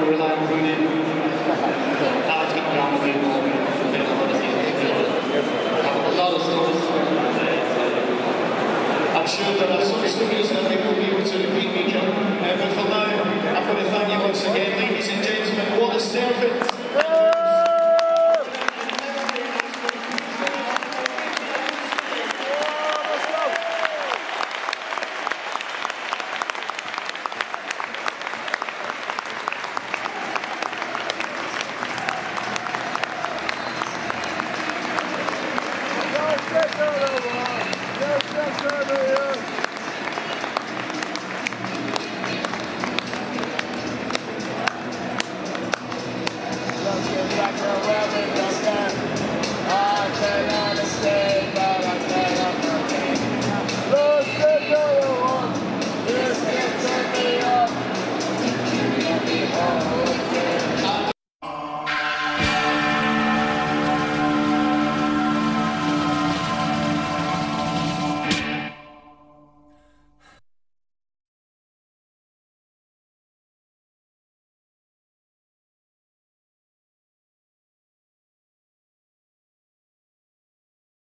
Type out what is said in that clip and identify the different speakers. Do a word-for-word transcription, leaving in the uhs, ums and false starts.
Speaker 1: to rely on Rooney. Alex getting around the game ball. A lot of stories. I'm sure there are some studios that they will be able to repeat